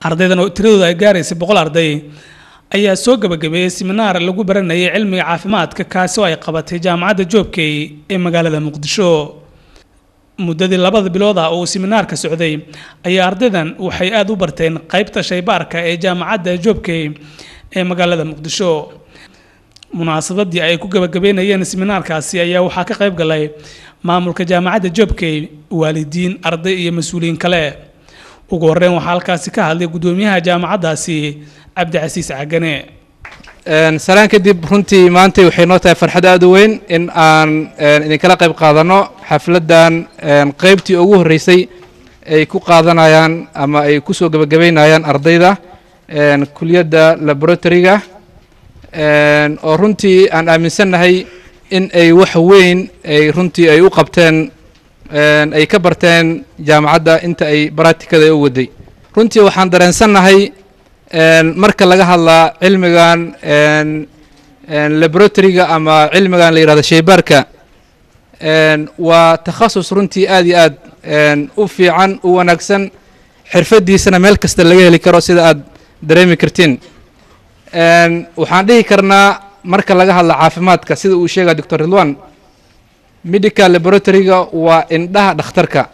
ardaydan oo tiradooda ay gaaraysa 100 arday ayaa soo gabagabeeyay seminar lagu baranayay cilmiga caafimaadka kaasi oo ay qabatay jaamacadda Joobkay ee magaalada Muqdisho muddadii 2 bilood ah oo seminaarka socday ayaa ardaydan waxay aad u barteen qaybta shaybaarka ee jaamacadda Joobkay ee magaalada Muqdisho munaasabadii ay ku gabagabeynayeen seminaarkaasi ayaa waxaa ka qayb galay maamulka jaamacadda Joobkay waalidiin arday iyo mas'uuliyiin kale ugu horreyn waxaa halkaasi ka hadlay gudoomiyaha jaamacaddaasi Cabdicasiis Cagane salaan kadib runtii maanta waxay noo tahay farxad aad u weyn in aan idin kala qayb qaadano xafladan qaybtii ugu horeysay ay ku qaadanayaan ama ay ku soo gabagabeynayaan ardayda kulliyadda laboratoryga oo runtii aan aaminsanahay in ay wax weyn ay runtii ay u qabteen ay ka barteen jaamacadda inta ay practicada u waday runtii waxaan dareensanahay marka laga hadlaa cilmigan laboratoryga ama cilmigan la yiraahdo shaybaarka waa takhasus runtii aad iyo aad u fiican u wanaagsan xirfadiisana meel kasta laga heli karo sida aad dareemi kartiin waxaan dhihi karnaa marka laga hadla caafimaadka sida uu sheegay Dr. Ridwan medical laboratoryga waa indhaha dhakhtarka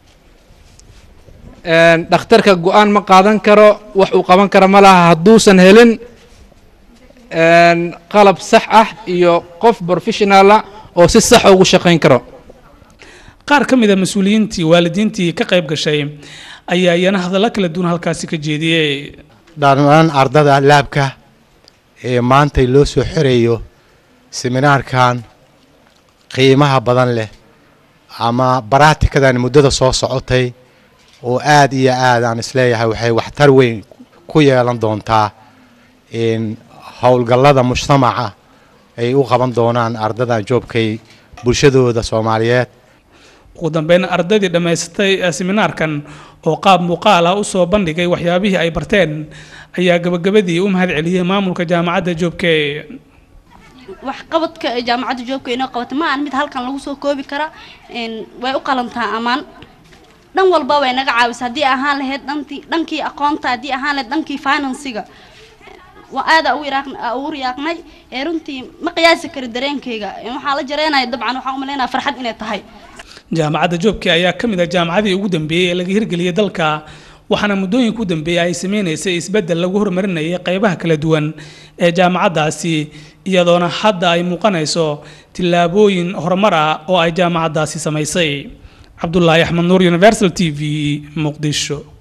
dhakhtarka go'aan ma qaadan karo wax uu qaban karo ma laha haduusan helin qalab sax ah iyo qof professional ah oo si sax ugu shaqeyn karo qaar ka mid ah mas'uuliyiintii waalidiintii ka qayb gashay ayaa iyana hadallo kala duwan halkaasi ka jeediyay dhammaan ardada laabka ee maanta loo soo xireeyo seminaarkan qiimaha badan leh ama practicadan muddada soo socotay oo aad iyo aad aan isleeyahay waxay waxtar weyn ku yeelan doontaa in hawlgallada mujtamaca ay u qaban doonaan ardada Joobkay bulshadooda Soomaaliyeed ugu dambeyn ardaydii dhameystay seminaarkan oo qaab muuqaal ah u soo bandhigay waxyaabihii ay barteen ayaa gabagabadii u mahad celiyay maamulka jaamacadda Joobkay wax qabadka jaamacadda Joobkay inoo qabato ma aan mid halkan lagu soo koobi kara way u qalantaa amaan dhan walba way naga caawisay hadii ahaan lahayd dhankii aqoonta hadii ahaan lahayd dhankii financiga waa aad u riyaaqnay runtii ma qiyaasi karo dareenkayga waxaa la jareenay dabcan waxaan u maleynayaa farxad inay tahay jaamacadda Joobkay ayaa ka mid ah jaamacadii ugu dambeeyay ee laga hirgeliyay dalka waxaana muddooyinka u dambeeyay ay sameeyeen isbedel lagu horumarinayay qaybaha kala duwan ee jaamacaddaasi iyadoona hadda ay muuqanayso tilaabooyin horumar ah oo ay jaamacaddaasi sameysay Abdullahi Ahmed Nur Universal TV Muqdisho